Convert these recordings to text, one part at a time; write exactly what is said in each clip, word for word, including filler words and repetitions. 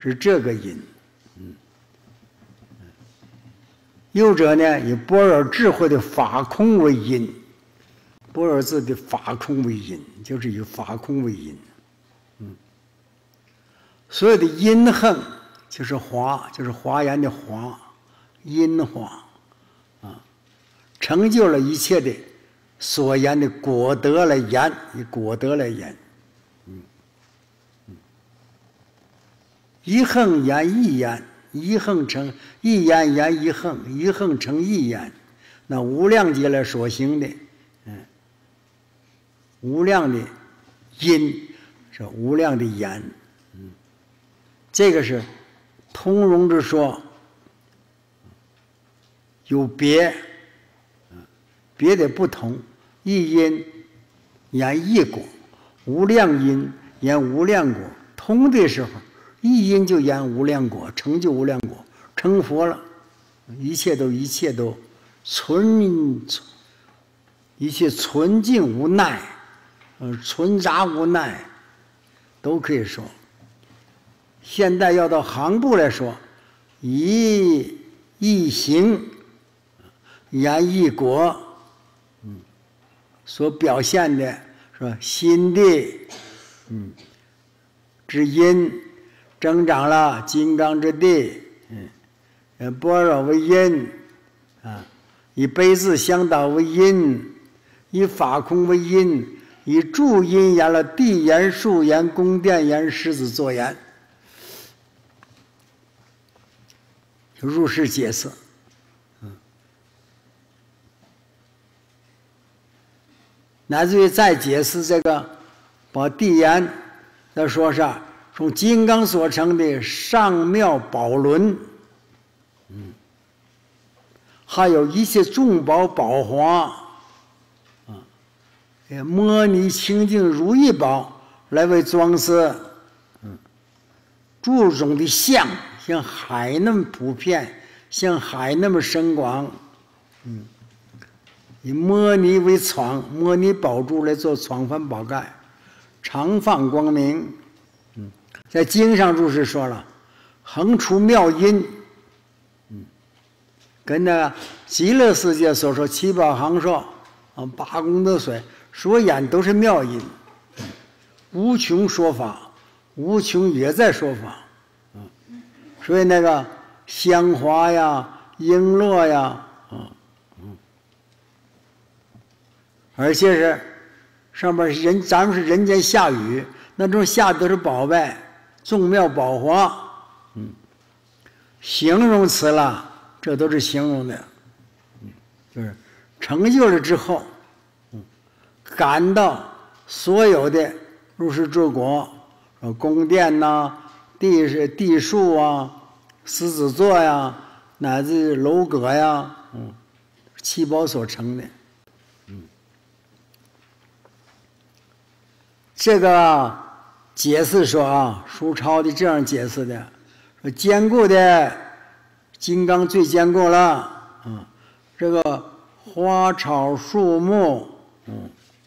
是这个因。嗯，又者呢，以般若智慧的法空为因，般若字的法空为因，就是以法空为因。嗯，所有的因恨就是华，就是华严的华，因华啊，成就了一切的所言的果德来言，以果德来言。嗯嗯，一横言一言，一横成一言言一横，一横成一言。那无量劫来所行的，嗯，无量的因是无量的言。嗯，这个是通融之说，有别，别的不同。一因言一果，无量因言无量果。通的时候，一因就言无量果，成就无量果，成佛了。一切都一切都纯，一切纯净无奈，呃，纯杂无奈，都可以说。现在要到行部来说，以一行言一果，嗯，所表现的是吧？心地，嗯，之因增长了金刚之地，嗯，般若为因，啊，以悲字相导为因，以法空为因，以助因言了地言、树言、宫殿言、狮子座言。如是解释，嗯，乃至于再解释这个，把地言再说上，从金刚所成的上妙宝轮，嗯，还有一切众宝宝华，啊，摩尼清净如意宝来为装饰，嗯，诸种的相。像海那么普遍，像海那么深广，嗯，以摩尼为床，摩尼宝珠来做床幡宝盖，常放光明。嗯，在经上注释说了，横出妙音，嗯，跟那极乐世界所说七宝行说啊，八功德水所演都是妙音，无穷说法，无穷也在说法。所以那个香华呀、璎珞呀，啊，嗯，而且是上面人，咱们是人间下雨，那种下的都是宝贝，众妙宝华，嗯，形容词了，这都是形容的，嗯，就是成就了之后，嗯，感到所有的入世诸国，呃，宫殿呐。地是地树啊，狮子座呀，乃至楼阁呀，嗯，七宝所成的，嗯，这个解释说啊，书抄的这样解释的，说坚固的金刚最坚固了，啊，这个花草树木，嗯。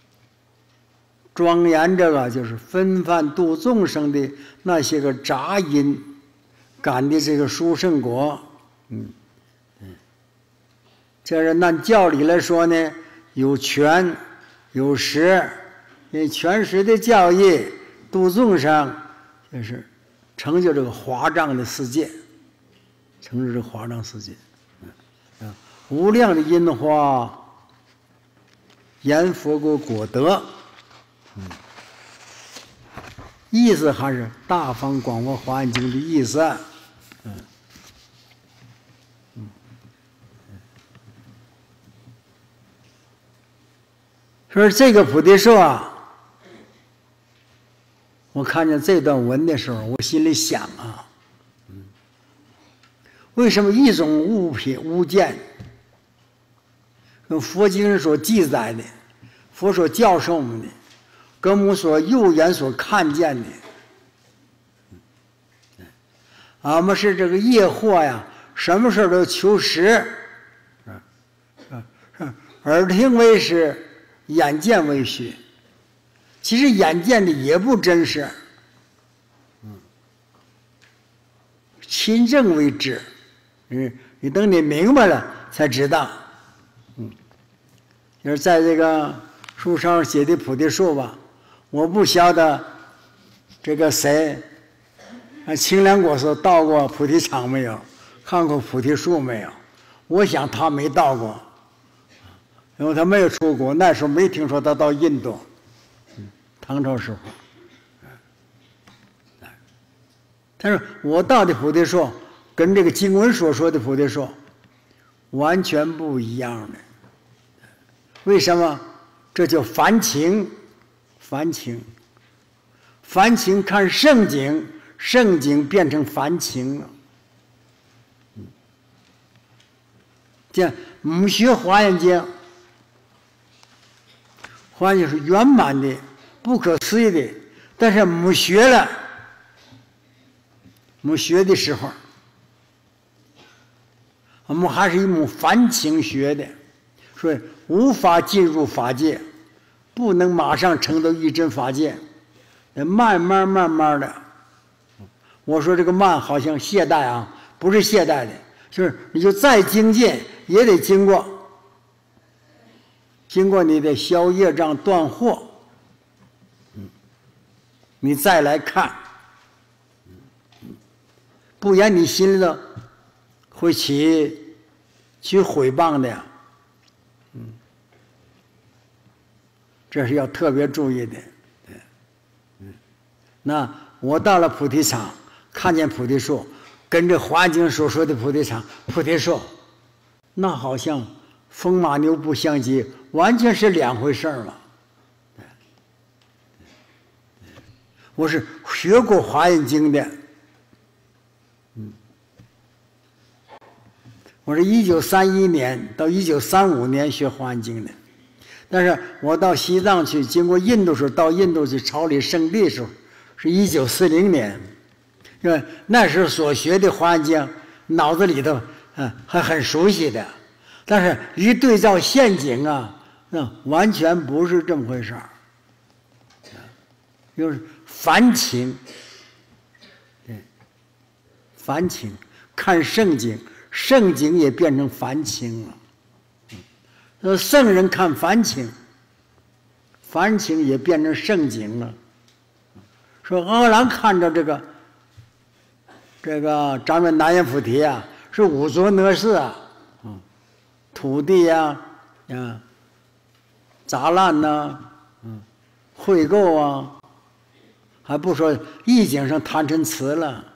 庄严这个就是分饭度众生的那些个杂因感的这个殊胜果，嗯嗯，这是按教理来说呢，有权有实，因为全实的教义度众生，就是成就这个华藏的世界，成就这个华藏世界，嗯，无量的因花，言佛果果德。嗯，意思还是大方广佛华严经的意思，嗯嗯，说这个菩提树啊，我看见这段文的时候，我心里想啊，嗯，为什么一种物品物件，跟佛经所记载的，佛所教授我们的？跟我们所右眼所看见的，俺们是这个业惑呀，什么事都求实，耳听为实，眼见为虚。其实眼见的也不真实， 亲证为知。嗯，你等你明白了才知道。嗯，就是在这个书上写的菩提树吧，我不晓得这个谁，啊，清凉国师到过菩提场没有？看过菩提树没有？我想他没到过，因为他没有出国，那时候没听说他到印度。嗯，唐朝时候。但是我到的菩提树，跟这个经文所说的菩提树完全不一样的。为什么？这叫凡情，凡情，凡情看圣经，圣经变成凡情了。这没学华严经，华严经是圆满的、不可思议的，但是没学了，没学的时候，我们还是一门凡情学的，所以无法进入法界，不能马上成到一真法界，慢慢慢慢的。我说这个慢好像懈怠啊，不是懈怠的，就是你就再精进也得经过，经过你的消业障断惑，嗯，你再来看，不然你心里头会起起毁谤的呀，嗯，这是要特别注意的，对，嗯，那我到了菩提场，看见菩提树，跟这华经所说的菩提场、菩提树，那好像风马牛不相及，完全是两回事儿了。我是学过华严经的，嗯，我是一九三一年到一九三五年学华严经的，但是我到西藏去，经过印度时候，到印度去朝礼圣地的时候，是一九四零年，因为那时候所学的华严经，脑子里头嗯还很熟悉的，但是一对照现景啊，那完全不是这么回事儿，就是凡情，对，凡情看圣经，圣经也变成凡情了。呃，圣人看凡情，凡情也变成圣经了。说阿难看着这个这个咱们南阎浮提啊，是五浊恶世啊，嗯，土地呀、啊，啊，杂烂呐、啊，嗯，秽垢啊，还不说意境上贪嗔痴了，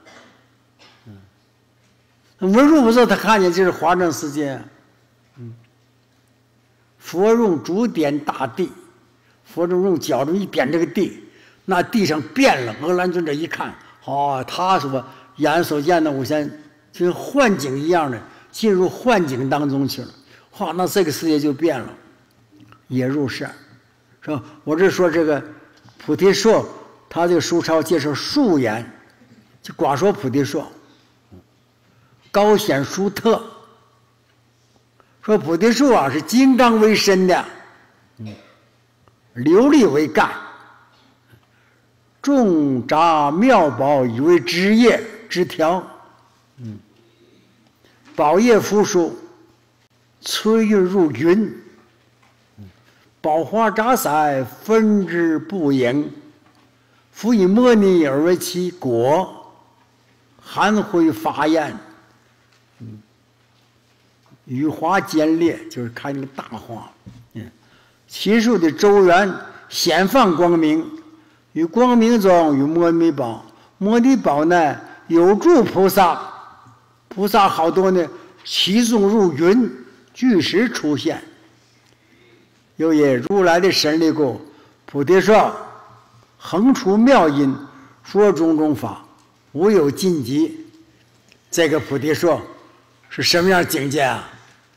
嗯，文殊菩萨他看见就是华藏世界，嗯，佛用足点大地，佛就用脚这么一点这个地。那地上变了，阿难尊者一看，哦，他说眼所见的无限，就跟幻境一样的，进入幻境当中去了。哇，那这个世界就变了，也入世，是吧？我这说这个菩提树，他这个书抄介绍树言，就光说菩提树，高显殊特，说菩提树啊是金刚为身的，嗯，琉璃为干。种杂妙宝以为枝叶枝条，嗯，宝叶复数，催运入云，宝花杂彩分之不盈，复以摩尼而为其果，含灰发焰，嗯，羽花尖裂，就是开那个大花，嗯，其数的周圆显放光明。与光明中与摩尼宝，摩尼宝呢有助菩萨，菩萨好多呢，其中入云，具时出现。又也如来的神力故，菩提树横出妙音，说种种法，无有尽极。这个菩提树是什么样境界啊？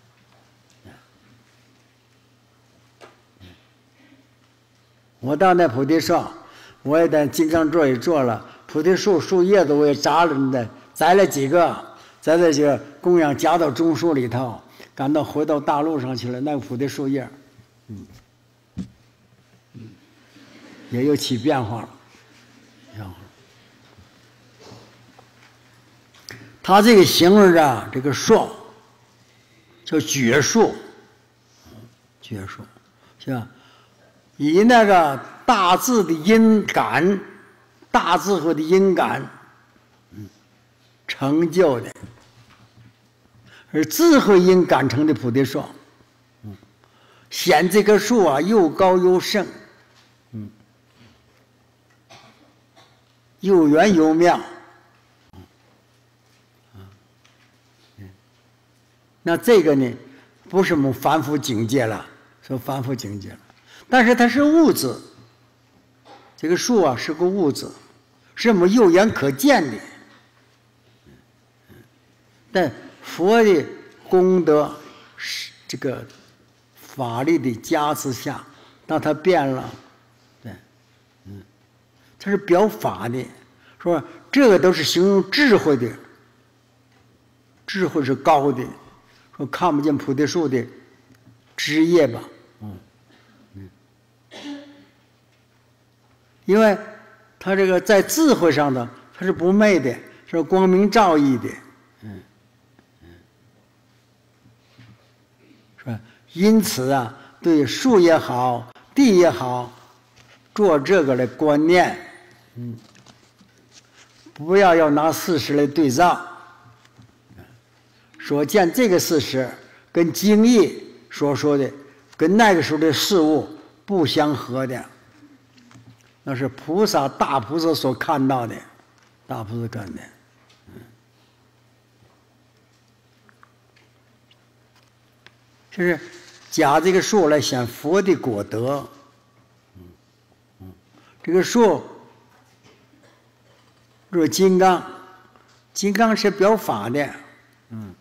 我到那菩提树。我也在金刚座也坐了，菩提树树叶子我也摘了的，摘了几个，在这些供养夹到中树里头，赶到回到大陆上去了。那个菩提树叶，嗯，嗯，也有起变化了，变化了。 他这个形容着这个树叫觉树，觉树是吧？以那个大智的因感、大智慧的因感，嗯，成就的，而智慧因感成的菩提树，嗯，显这棵树啊又高又盛，嗯，又圆又妙，嗯，那这个呢，不是我们凡夫境界了，说凡夫境界了。但是它是物质，这个树啊是个物质，是我们肉眼可见的。但佛的功德是这个法力的加持下，当它变了，对，嗯，它是表法的，说这个都是形容智慧的，智慧是高的，说看不见菩提树的枝叶吧，嗯。因为他这个在智慧上的，他是不昧的，是光明照义的，嗯嗯，是吧？因此啊，对树也好，地也好，做这个的观念，嗯，不要要拿事实来对照，所见这个事实跟经义所说的，跟那个时候的事物不相合的。那是菩萨大菩萨所看到的，大菩萨看的，嗯，就是假这个树来显佛的果德，嗯嗯，这个树若金刚，金刚是表法的，嗯，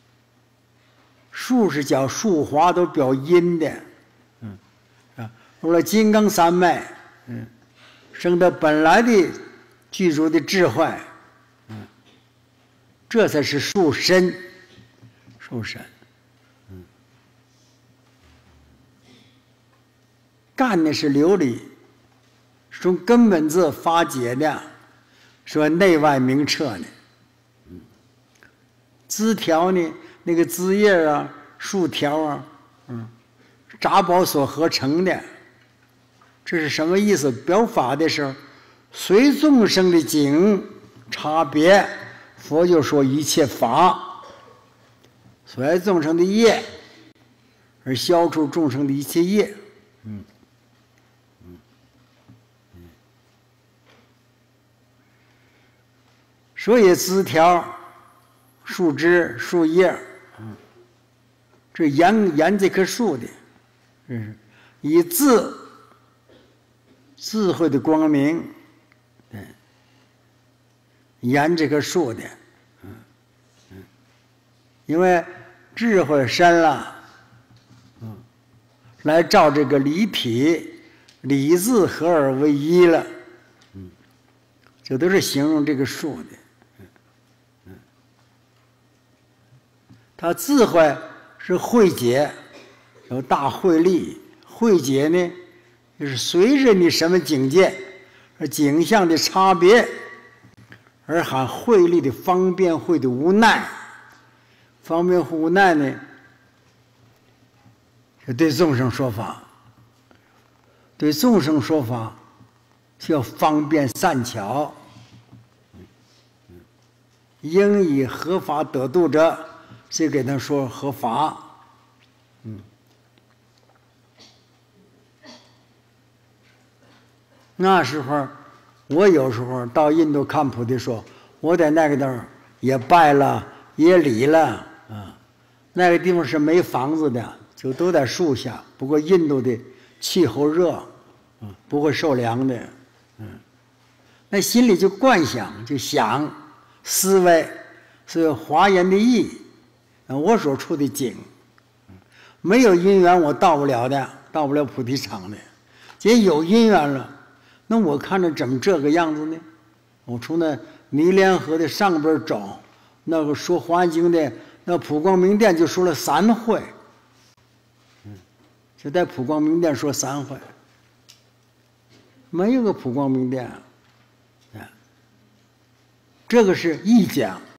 树是叫树华都表阴的，嗯，啊，除了金刚三昧，嗯。生的本来的具足的智慧，嗯，这才是树身，树身，嗯，干的是琉璃，从根本字发解的，说内外明彻呢，嗯，枝条呢，那个枝叶啊，树条啊，嗯，杂宝所合成的。这是什么意思？表法的时候，随众生的境差别，佛就说一切法，随众生的业，而消除众生的一切业。嗯嗯嗯。所以枝条、树枝、树叶，嗯，这沿沿这棵树的，嗯，以智。智慧的光明，对，沿这棵树的，嗯嗯，因为智慧深了，嗯，来照这个理体，理智合而为一了，嗯，这都是形容这个树的，嗯嗯，它智慧是慧解，有大慧力，慧解呢。就是随着你什么境界，而景象的差别，而含慧力的方便慧的无奈。方便慧无奈呢，是对众生说法。对众生说法，是要方便善巧。应以合法得度者，就给他说合法。嗯。那时候，我有时候到印度看菩提树，我在那个地儿也拜了，也礼了啊。那个地方是没房子的，就都在树下。不过印度的气候热，啊，不会受凉的，嗯。那心里就观想，就想，思维，是华严的意，我所处的境，没有因缘我到不了的，到不了菩提场的。既有因缘了。那我看着怎么这个样子呢？我从那尼连河的上边找，那个说华严经的那普光明殿就说了三回，嗯，就在普光明殿说三回，没有个普光明殿，啊，这个是一讲，